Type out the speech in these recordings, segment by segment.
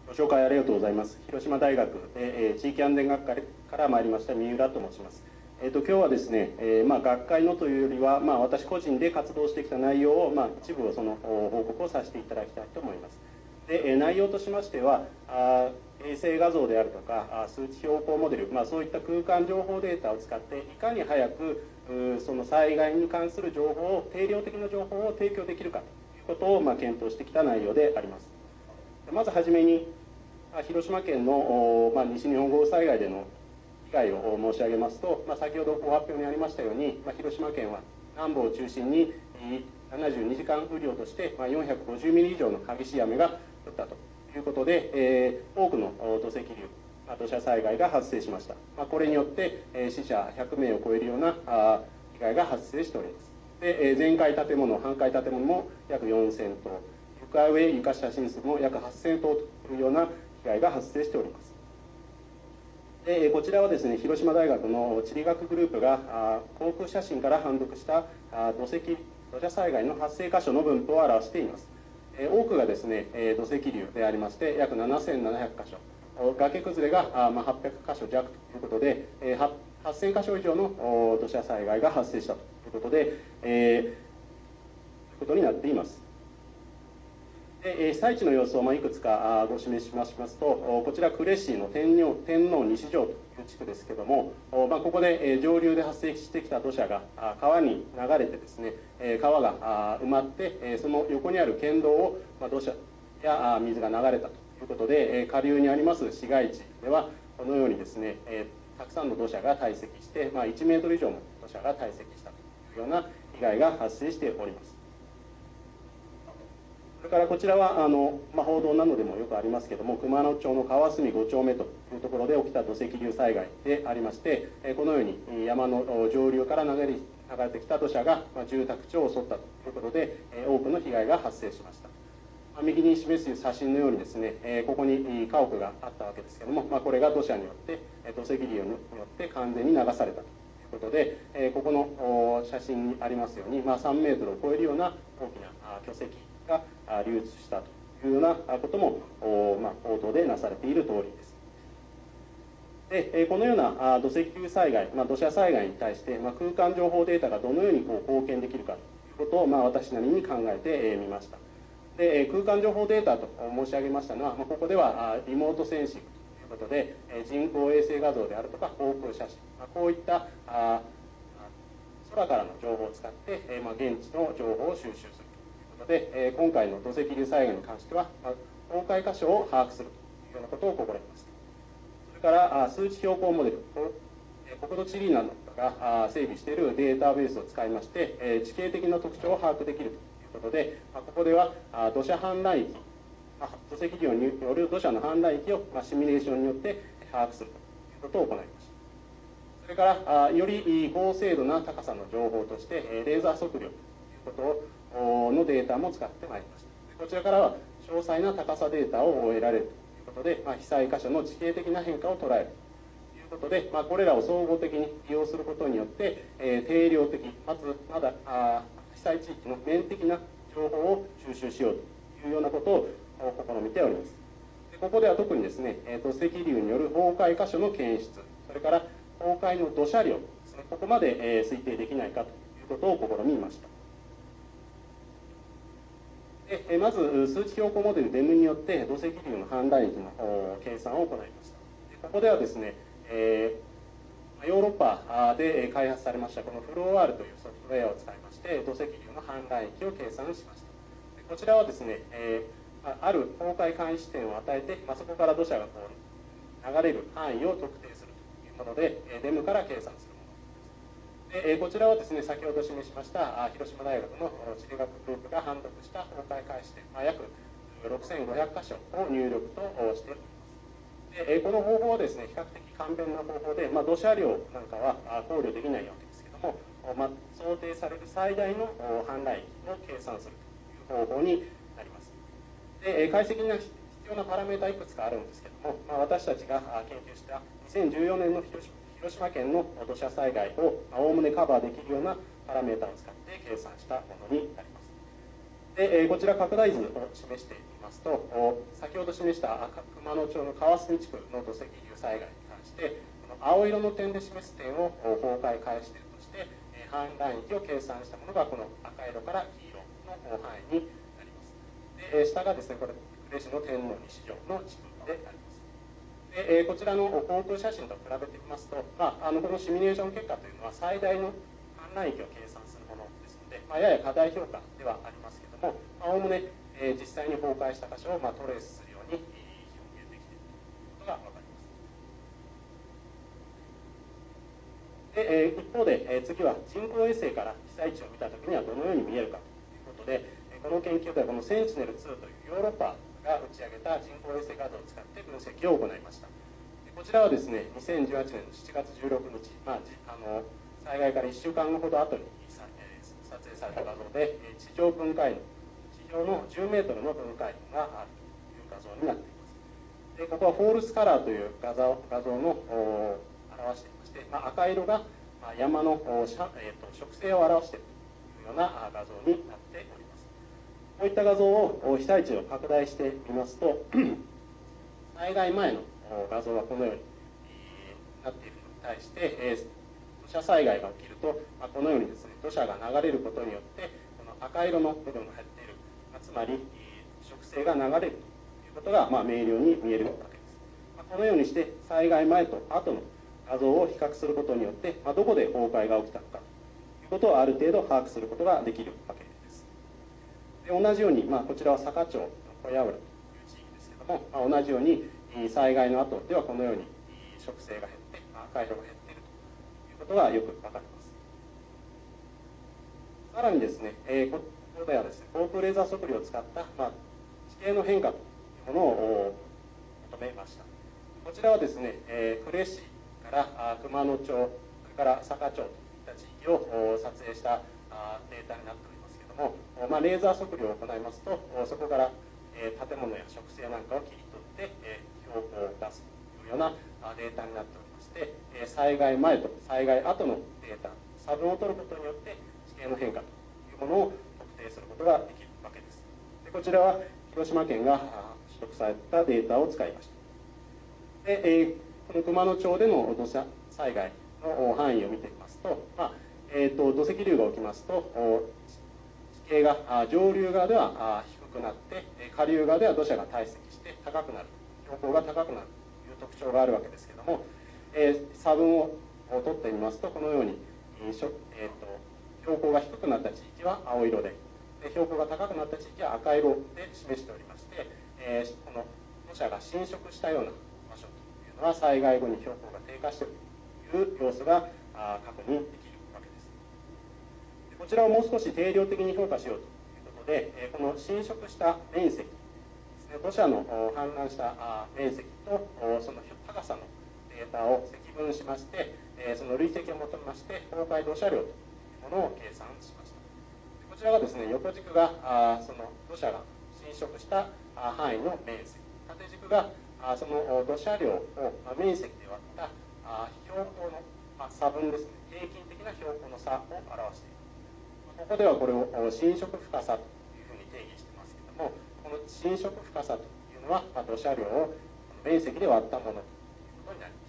ご紹介ありがとうございます。広島大学で地域安全学科から参りました三浦と申します。今日はですね、学会のというよりは、私個人で活動してきた内容を、一部をその報告をさせていただきたいと思います。で、内容としましては、衛星画像であるとか数値標高モデル、そういった空間情報データを使っていかに早くその災害に関する情報を定量的な情報を提供できるかということを検討してきた内容であります。まずはじめに広島県の西日本豪雨災害での被害を申し上げますと、先ほどご発表にありましたように、広島県は南部を中心に72時間雨量として450ミリ以上の激しい雨が降ったということで、多くの土石流、土砂災害が発生しました。これによって死者100名を超えるような被害が発生しております。で、全壊建物、半壊建物も約4000棟、床上床下浸水も約8000棟というような被害が発生しております。で、こちらはですね、広島大学の地理学グループが航空写真から判読した土砂災害の発生箇所の分布を表しています。多くがですね、土石流でありまして、約7700箇所、崖崩れが800箇所弱ということで、8000箇所以上の土砂災害が発生したということで、ことになっています。で、被災地の様子をいくつかご示しますと、こちら呉市の天王西条という地区ですけども、ここで上流で発生してきた土砂が川に流れてですね、川が埋まって、その横にある県道を土砂や水が流れたということで、下流にあります市街地ではこのようにですね、たくさんの土砂が堆積して、1メートル以上の土砂が堆積したというような被害が発生しております。それからこちらは報道などでもよくありますけれども、熊野町の川隅5丁目というところで起きた土石流災害でありまして、このように山の上流から流れてきた土砂が住宅地を襲ったということで、多くの被害が発生しました。右に示す写真のようにですね、ここに家屋があったわけですけれども、これが土砂によって土石流によって完全に流されたということで、ここの写真にありますように、3メートルを超えるような大きな巨石が流出したというようなことも報道でなされている通りです。で、このような土石流災害、土砂災害に対して空間情報データがどのように貢献できるかということを私なりに考えてみました。で、空間情報データと申し上げましたのは、ここではリモートセンシングということで、人工衛星画像であるとか航空写真、こういった空からの情報を使って、現地の情報を収集するということで、今回の土石流災害に関しては、崩壊箇所を把握するというようなことを試みました。それから数値標高モデル、国土地理などが整備しているデータベースを使いまして、地形的な特徴を把握できるということで、ここでは土砂氾濫域、土石流による土砂の氾濫域をシミュレーションによって把握するということを行いました。それからより高精度な高さの情報としてレーザー測量ということのデータも使ってまいりました。こちらからは詳細な高さデータを得られるということで、被災箇所の地形的な変化を捉えるということで、これらを総合的に利用することによって、定量的かつ被災地域の面的な情報を収集しようというようなことを試みております。ここでは特にですね、土石流による崩壊箇所の検出、それから崩壊の土砂量ですね、ここまで推定できないかということを試みました。で、まず数値標高モデル DEM によって土石流の氾濫域の計算を行いました。ここではですね、ヨーロッパで開発されましたこのフロー R というソフトウェアを使いまして土石流の氾濫域を計算しました。こちらはですね、ある崩壊監視点を与えて、そこから土砂が流れる範囲を特定するというもので DEM から計算するものです。で、こちらはですね、先ほど示しました広島大学の地理学グループが判読した崩壊監視点、約6500箇所を入力としております。で、この方法はですね、比較的簡便な方法で、土砂量なんかは考慮できないわけですけども、想定される最大の氾濫域を計算するという方法になります。で、解析に必要なパラメータいくつかあるんですけども、私たちが研究した2014年の広島県の土砂災害をおおむねカバーできるようなパラメータを使って計算したものになります。で、こちら拡大図を示しています。 ますと、先ほど示した熊野町の川澄地区の土石流災害に関して、この青色の点で示す点を崩壊開始点として、氾濫域を計算したものがこの赤色から黄色の範囲になります。で、下がですね、これ呉市の天王西条の地区であります。で、こちらの航空写真と比べてみますと、このシミュレーション結果というのは最大の氾濫域を計算するものですので、やや過大評価ではありますけれども、おおむね実際に崩壊した箇所をトレースするように表現できていることが分かります。で、一方で、次は人工衛星から被災地を見たときにはどのように見えるかということで、この研究ではこのセンチネル2というヨーロッパが打ち上げた人工衛星画像を使って分析を行いました。こちらはですね、2018年の7月16日、災害から1週間ほど後に撮影された画像で、地上分解能、地上の10メートルの分解能があるという画像になっています。で、ここはフォールスカラーという画像の表していまして、赤色が山の植生を表しているというような画像になっております。こういった画像を被災地を拡大してみますと、災害前の画像はこのようになっているのに対して、土砂災害が起きると、このようにですね、土砂が流れることによって、この赤色の部分が減っている、つまり植生が流れるということが明瞭に見えるわけです。このようにして災害前と後の画像を比較することによって、どこで崩壊が起きたのかということをある程度把握することができるわけです。で、同じように、こちらは坂町の小屋浦という地域ですけれども、同じように災害の後ではこのように植生が減って赤色が減っているということがよく分かります。さらにですね、ここではですね、航空レーザー測量を使った、地形の変化というものを求めました。こちらはですね、呉市から熊野町、それから坂町といった地域を撮影したデータになっておりますけれども、レーザー測量を行いますと、そこから建物や植生なんかを切り取って標高を出すというようなデータになっておりまして、災害前と災害後のデータ、差分を取ることによって地形の変化というものを特定することができるわけです。で、こちらは広島県が取得されたデータを使いました。で、この熊野町での土砂災害の範囲を見てみますと、土石流が起きますと、地形が上流側では低くなって、下流側では土砂が堆積して高くなる、標高が高くなるという特徴があるわけですけれども、差分を取ってみますと、このように、標高が低くなった地域は青色で、標高が高くなった地域は赤色で示しておりまして、この土砂が浸食したような場所というのは災害後に標高が低下しているという様子が確認できるわけです。こちらをもう少し定量的に評価しようということで、この浸食した面積ですね、土砂の氾濫した面積とその高さのデータを積分しまして、その累積を求めまして崩壊土砂量というものを計算しました。こちらがですね、横軸がその土砂が浸食した範囲の面積、縦軸がその土砂量を面積で割った標高の差分ですね、平均的な標高の差を表している。ここではこれを浸食深さというふうに定義してますけれども、この浸食深さというのは土砂量を面積で割ったものということになります。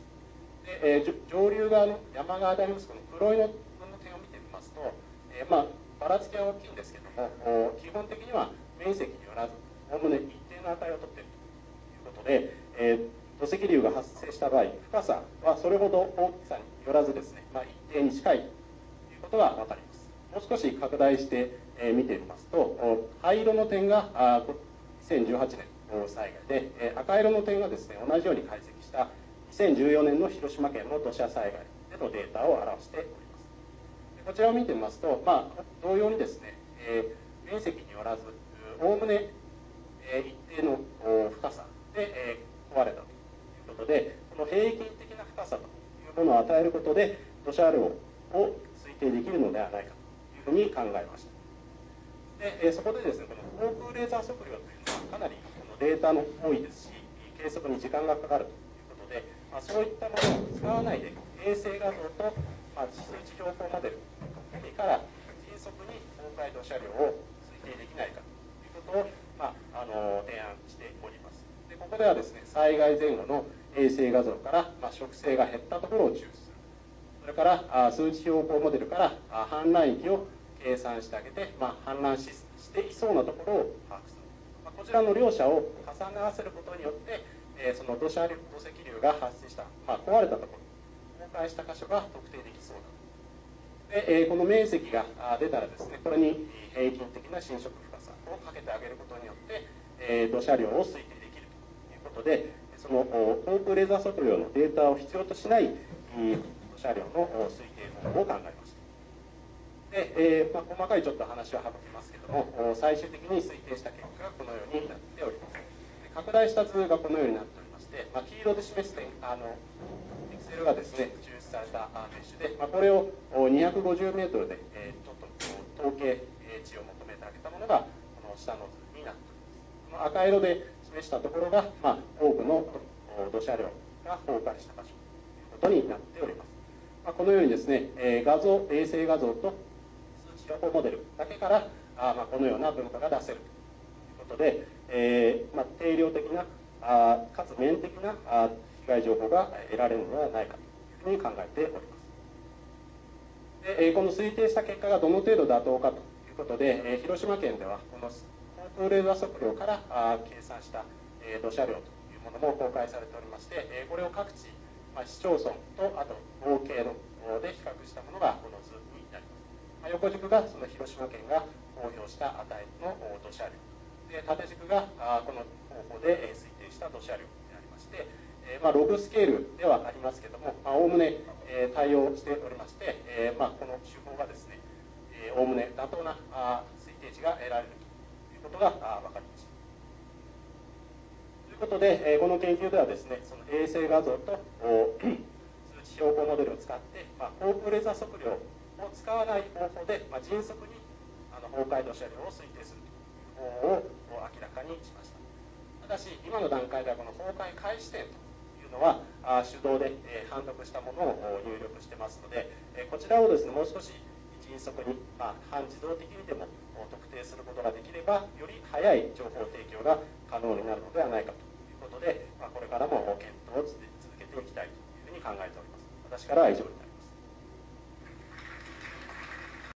で、上流側の山側でありますこの黒色の点を見てみますと、ばらつきは大きいんですけども、基本的には面積によらずおおむね一定の値を取っているということで、土石流が発生した場合、深さはそれほど大きさによらずですね、一定に近いということが分かります。もう少し拡大して見てみますと、灰色の点が2018年の災害で、赤色の点がですね、同じように解析した2014年の広島県の土砂災害でのデータを表しております。こちらを見てみますと、同様にですね、面積によらずおおむね一定の深さで壊れたということで、この平均的な深さというものを与えることで土砂量を推定できるのではないかというふうに考えました。で、そこでですね、この航空レーザー測量というのはかなりこのデータの多いですし、計測に時間がかかるということで、そういったものを使わないで衛星画像と地数値標高モデルから迅速に崩壊土砂量を推定できないかということを提案しております。でここではですね、災害前後の衛星画像から、植生が減ったところを抽出する。それから数値標高モデルから氾濫域を計算してあげて、氾濫していそうなところを把握する。こちらの両者を重ね合わせることによって、その土石流が発生した、壊れたところ、崩壊した箇所が特定できそうだと。で、この面積が出たらですね、これに平均的な浸食深さをかけてあげることによって、土砂量を推定できるということで、その航空レーザー測量のデータを必要としない土砂量の推定方法を考えました。で、細かいちょっと話は省きますけども、最終的に推定した結果がこのようになっております。拡大した図がこのようになっておりまして、黄色で示す点、エクセルがですね、抽出されたメッシュで、これを250メートルで、ちょっと統計値を求めてあげたものが、この下の図になっております。この赤色で示したところが、多くの土砂量が崩壊した場所ということになっております。このようにですね、衛星画像と数値標高モデルだけから、このような分化が出せるということで、定量的なかつ面的な被害情報が得られるのではないかというふうに考えております。でこの推定した結果がどの程度妥当かということで、広島県ではこの航空レーザー測量から計算した土砂量というものも公開されておりまして、これを各地、市町村とあと合計ので比較したものがこの図になります。横軸がその広島県が公表した値の土砂量で、縦軸がこの方法で推定した土砂量でありまして、ログスケールではありますけども、おおむね対応しておりまして、この手法がですね、おおむね妥当な推定値が得られるということが分かりました。ということで、この研究ではですね、その衛星画像と数値標高モデルを使って、航空レーザー測量を使わない方法で、迅速に崩壊土砂量を推定するという方法を明らかにしました。ただし、今の段階ではこの崩壊開始点というのは手動で判読したものを入力してますので、こちらをですね、もう少し迅速に、半自動的にでも特定することができれば、より早い情報提供が可能になるのではないかということで、これからも検討を続けていきたいというふうに考えております。私からは以上になります。